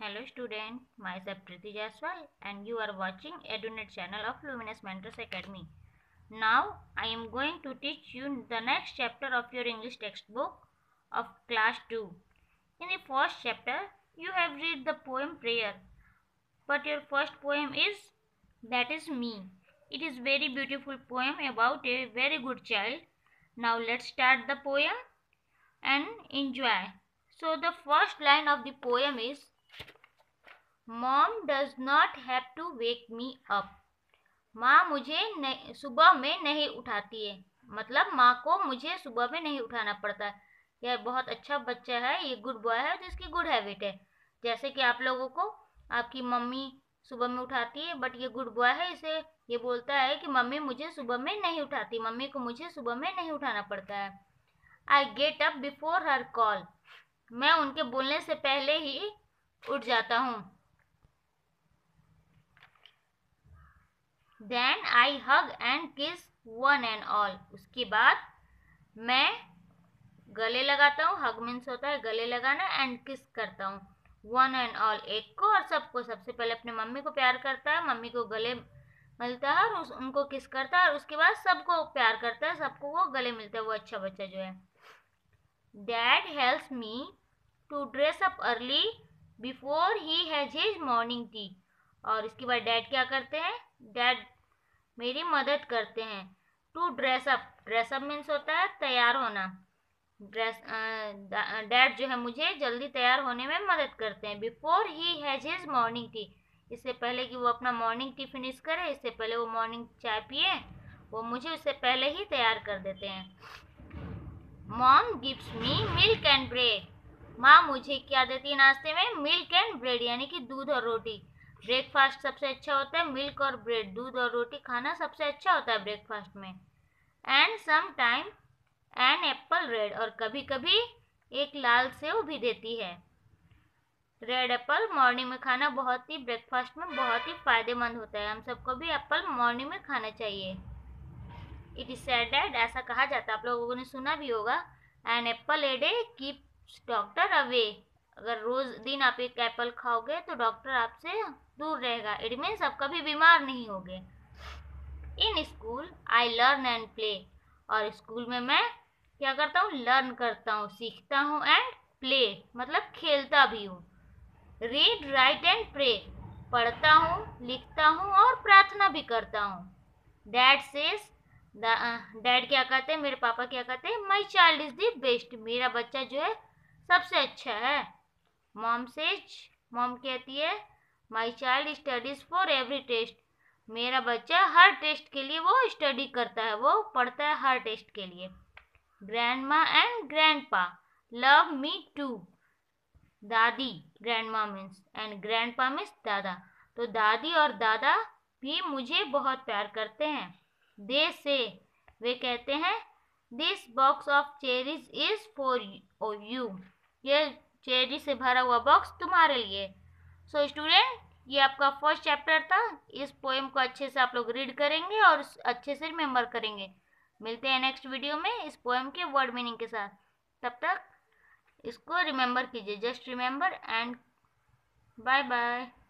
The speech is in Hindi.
Hello student, myself Priti Jaswal and you are watching EduNet channel of Luminous Mentors Academy. Now I am going to teach you the next chapter of your English textbook of class 2. In the first chapter, you have read the poem Prayer, but your first poem is That is Me. It is very beautiful poem about a very good child. Now let's start the poem and enjoy. So the first line of the poem is Mom does not have to wake me up. माँ मुझे सुबह में नहीं उठाती है, मतलब माँ को मुझे सुबह में नहीं उठाना पड़ता है। यह बहुत अच्छा बच्चा है, ये गुड बॉय है जिसकी गुड हैबिट है। जैसे कि आप लोगों को आपकी मम्मी सुबह में उठाती है, बट ये गुड बॉय है, इसे ये बोलता है कि मम्मी मुझे सुबह में नहीं उठाती, मम्मी को मुझे सुबह में नहीं उठाना पड़ता है। I get up before her call, मैं उनके बोलने से पहले ही उठ जाता हूँ। Then I hug and kiss one and all. उसके बाद मैं गले लगाता हूँ, hug means होता है गले लगाना, and kiss करता हूँ one and all, एक को और सबको। सबसे पहले अपने मम्मी को प्यार करता है, मम्मी को गले मिलता है और उनको किस करता है, और उसके बाद सबको प्यार करता है, सबको वो गले मिलता है, वो अच्छा बच्चा जो है। Dad helps me to dress up early before he has his morning tea. और इसके बाद डैड क्या करते हैं, डैड मेरी मदद करते हैं। टू ड्रेस अप मीन्स होता है तैयार होना। डैड जो है मुझे जल्दी तैयार होने में मदद करते हैं। Before he has his morning tea, इससे पहले कि वो अपना मॉर्निंग टी फिनिश करे, इससे पहले वो मॉर्निंग चाय पिए, वो मुझे उससे पहले ही तैयार कर देते हैं। Mom gives me milk and bread, माँ मुझे क्या देती है नाश्ते में, मिल्क एंड ब्रेड, यानी कि दूध और रोटी। ब्रेकफास्ट सबसे अच्छा होता है मिल्क और ब्रेड, दूध और रोटी खाना सबसे अच्छा होता है ब्रेकफास्ट में। And some time an apple red, और कभी कभी एक लाल सेव भी देती है। रेड एप्पल मॉर्निंग में खाना बहुत ही ब्रेकफास्ट में बहुत ही फायदेमंद होता है, हम सबको भी एप्पल मॉर्निंग में खाना चाहिए। इट इज सेड दैट, ऐसा कहा जाता है, आप लोगों ने सुना भी होगा, an apple a day keeps doctor away, अगर रोज दिन आप एक एप्पल खाओगे तो डॉक्टर आपसे दूर रहेगा। इट मीन्स आप कभी बीमार नहीं होगे। In school I learn and play, और स्कूल में मैं क्या करता हूँ, लर्न करता हूँ, सीखता हूँ, एंड प्ले मतलब खेलता भी हूँ। रीड राइट एंड प्रे, पढ़ता हूँ, लिखता हूँ और प्रार्थना भी करता हूँ। डैड सेज, डैड क्या कहते हैं, मेरे पापा क्या कहते हैं, my child is the best, मेरा बच्चा जो है सबसे अच्छा है। मॉम सेज, मॉम कहती है, my child studies for every test, मेरा बच्चा हर टेस्ट के लिए वो स्टडी करता है, वो पढ़ता है हर टेस्ट के लिए। Grandma and grandpa love me too, दादी grandma means and grandpa means दादा, तो दादी और दादा भी मुझे बहुत प्यार करते हैं। दे से, वे कहते हैं, this box of cherries is for you, ये चेरी से भरा हुआ बॉक्स तुम्हारे लिए। सो स्टूडेंट, ये आपका फर्स्ट चैप्टर था। इस पोएम को अच्छे से आप लोग रीड करेंगे और अच्छे से रिमेम्बर करेंगे। मिलते हैं नेक्स्ट वीडियो में इस पोएम के वर्ड मीनिंग के साथ। तब तक इसको रिमेम्बर कीजिए, just remember, and bye bye.